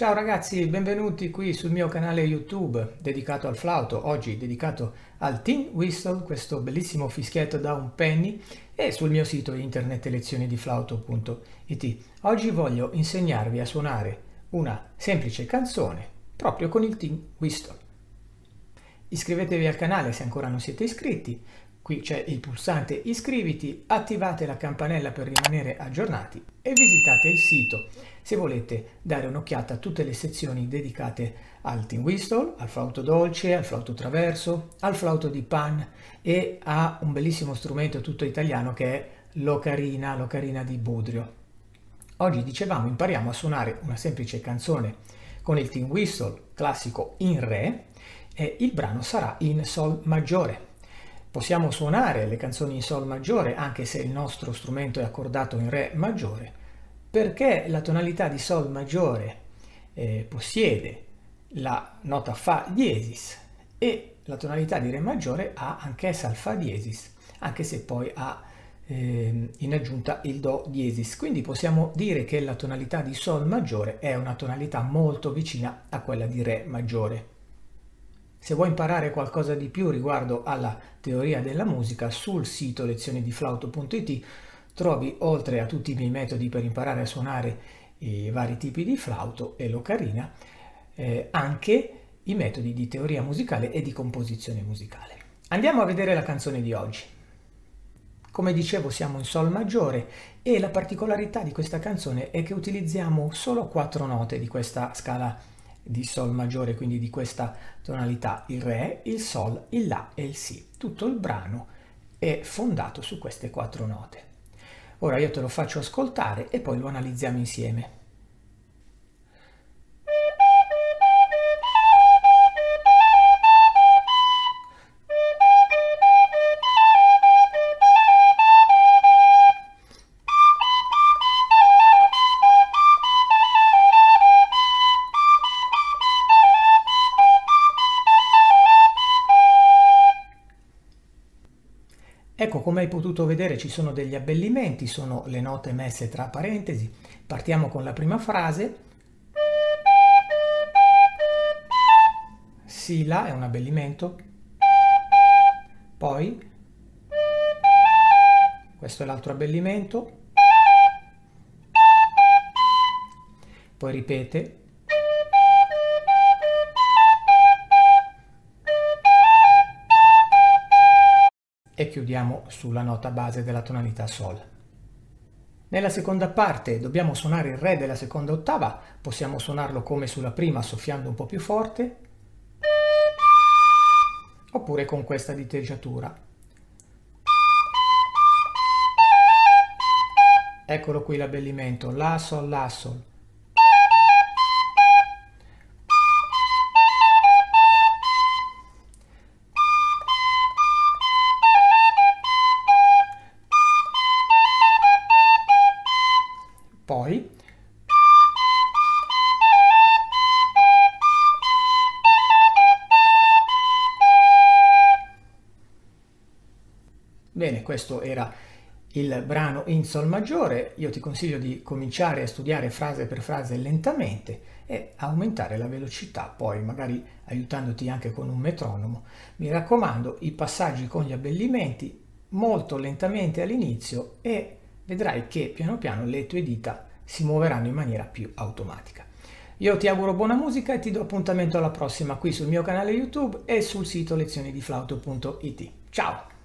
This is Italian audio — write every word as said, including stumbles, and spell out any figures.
Ciao ragazzi, benvenuti qui sul mio canale YouTube dedicato al flauto, oggi dedicato al Tin Whistle, questo bellissimo fischietto da un penny, e sul mio sito internet lezioni di flauto punto it. Oggi voglio insegnarvi a suonare una semplice canzone proprio con il Tin Whistle. Iscrivetevi al canale se ancora non siete iscritti, qui c'è il pulsante iscriviti, attivate la campanella per rimanere aggiornati e visitate il sito se volete dare un'occhiata a tutte le sezioni dedicate al Tin Whistle, al flauto dolce, al flauto traverso, al flauto di pan e a un bellissimo strumento tutto italiano che è l'ocarina, l'ocarina di Budrio. Oggi, dicevamo, impariamo a suonare una semplice canzone con il Tin Whistle classico in Re e il brano sarà in Sol maggiore. Possiamo suonare le canzoni in Sol maggiore anche se il nostro strumento è accordato in Re maggiore, perché la tonalità di Sol maggiore eh, possiede la nota Fa diesis e la tonalità di Re maggiore ha anch'essa il Fa diesis, anche se poi ha eh, in aggiunta il Do diesis. Quindi possiamo dire che la tonalità di Sol maggiore è una tonalità molto vicina a quella di Re maggiore. Se vuoi imparare qualcosa di più riguardo alla teoria della musica, sul sito lezioni di flauto punto it trovi, oltre a tutti i miei metodi per imparare a suonare i vari tipi di flauto e l'ocarina, eh, anche i metodi di teoria musicale e di composizione musicale. Andiamo a vedere la canzone di oggi. Come dicevo, siamo in Sol maggiore e la particolarità di questa canzone è che utilizziamo solo quattro note di questa scala di Sol maggiore, quindi di questa tonalità: il Re, il Sol, il La e il Si. Tutto il brano è fondato su queste quattro note. Ora io te lo faccio ascoltare e poi lo analizziamo insieme. Ecco, come hai potuto vedere ci sono degli abbellimenti, sono le note messe tra parentesi. Partiamo con la prima frase. Si, La è un abbellimento. Poi, questo è l'altro abbellimento. Poi ripete. E chiudiamo sulla nota base della tonalità Sol. Nella seconda parte dobbiamo suonare il Re della seconda ottava, possiamo suonarlo come sulla prima soffiando un po' più forte, oppure con questa diteggiatura. Eccolo qui l'abbellimento: La, Sol, La, Sol. Poi bene, questo era il brano in Sol maggiore. Io ti consiglio di cominciare a studiare frase per frase lentamente e aumentare la velocità, poi magari aiutandoti anche con un metronomo. Mi raccomando, i passaggi con gli abbellimenti molto lentamente all'inizio e vedrai che piano piano le tue dita si muoveranno in maniera più automatica. Io ti auguro buona musica e ti do appuntamento alla prossima qui sul mio canale YouTube e sul sito lezioni di flauto punto it. Ciao!